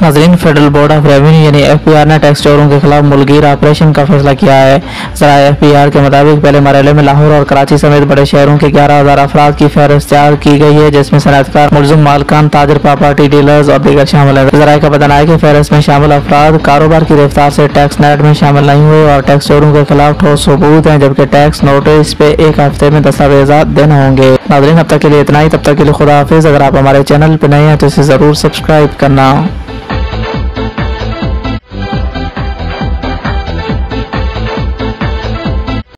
नाज़रीन, federal board of revenue यानी FBR ने टैक्स चोरों के खिलाफ मुलगीर ऑपरेशन का फैसला किया है। ज़राए FBR के मुताबिक पहले मरहले में लाहौर और कराची समेत बड़े शहरों के 11,000 अफराद की फहरिस्त तैयार की गई है, जिसमें सनअतकार, मुलज़िम, मालकान, ताजर, प्रॉपर्टी डीलर्स और दीगर शामिल है। ज़राए का बताना है कि फहरिस्त में शामिल अफराद कारोबार की रफ्तार से टैक्स नेट में शामिल नहीं हुए और टैक्स चोरों के खिलाफ ठोस सबूत हैं, जबकि टैक्स नोटिस पे 1 हफ्ते में दस्तावेजात देने होंगे। नाज़रीन, अब तक के लिए इतना ही। तब तक के लिए खुदा हाफिज़। अगर आप हमारे चैनल पर नए हैं तो इसे ज़रूर सब्सक्राइब करना।